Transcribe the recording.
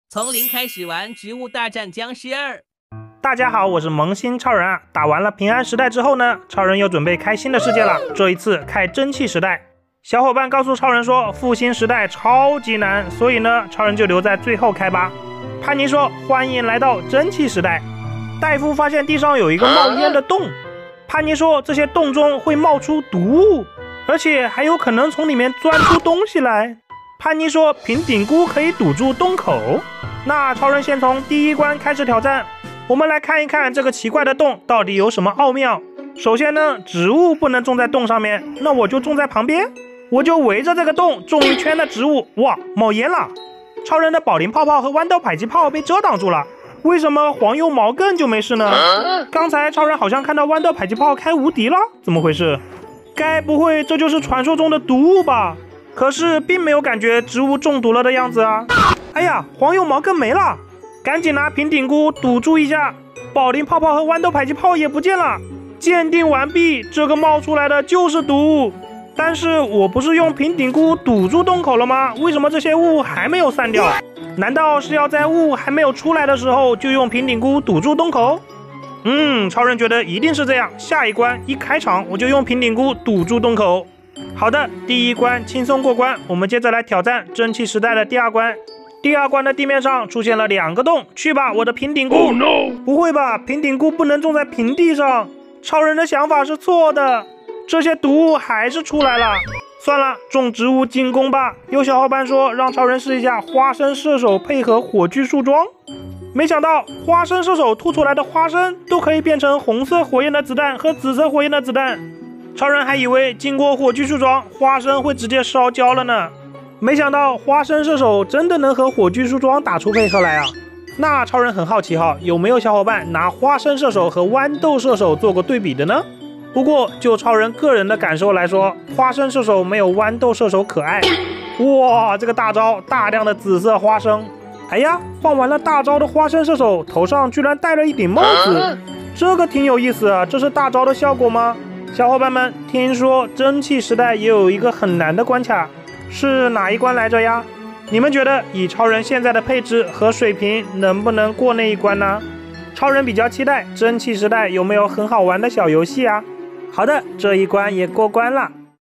从零开始玩《植物大战僵尸2》。 大家好，我是萌新超人啊！打完了平安时代之后呢，超人又准备开新的世界了。这一次开蒸汽时代。小伙伴告诉超人说，复兴时代超级难，所以呢，超人就留在最后开吧。潘妮说，欢迎来到蒸汽时代。戴夫发现地上有一个冒烟的洞，潘妮说，这些洞中会冒出毒物，而且还有可能从里面钻出东西来。潘妮说，平顶菇可以堵住洞口。那超人先从第一关开始挑战。我们来看一看这个奇怪的洞到底有什么奥妙。首先呢，植物不能种在洞上面，那我就种在旁边，我就围着这个洞种一圈的植物。哇，冒烟了！超人的保龄泡泡和豌豆迫击炮被遮挡住了，为什么黄油毛根就没事呢？刚才超人好像看到豌豆迫击炮开无敌了，怎么回事？该不会这就是传说中的毒物吧？可是并没有感觉植物中毒了的样子啊！哎呀，黄油毛根没了！赶紧拿平顶菇堵住一下，保龄泡泡和豌豆迫击炮也不见了。鉴定完毕，这个冒出来的就是毒物。但是我不是用平顶菇堵住洞口了吗？为什么这些雾还没有散掉？难道是要在雾还没有出来的时候就用平顶菇堵住洞口？超人觉得一定是这样。下一关一开场我就用平顶菇堵住洞口。好的，第一关轻松过关，我们接着来挑战蒸汽时代的第二关。第二关的地面上出现了2个洞，去吧，我的平顶菇！ Oh, no. 不会吧，平顶菇不能种在平地上？超人的想法是错的，这些毒物还是出来了。算了，种植物进攻吧。有小伙伴说让超人试一下花生射手配合火炬树桩，没想到花生射手吐出来的花生都可以变成红色火焰的子弹和紫色火焰的子弹。超人还以为经过火炬树桩花生会直接烧焦了呢。没想到花生射手真的能和火炬树桩打出配合来啊！那超人很好奇哈，有没有小伙伴拿花生射手和豌豆射手做过对比的呢？不过就超人个人的感受来说，花生射手没有豌豆射手可爱。哇，这个大招大量的紫色花生！哎呀，换完了大招的花生射手头上居然戴了一顶帽子，这个挺有意思啊！这是大招的效果吗？小伙伴们，听说蒸汽时代也有一个很难的关卡。是哪一关来着呀？你们觉得以超人现在的配置和水平能不能过那一关呢？超人比较期待蒸汽时代有没有很好玩的小游戏啊。好的，这一关也过关了。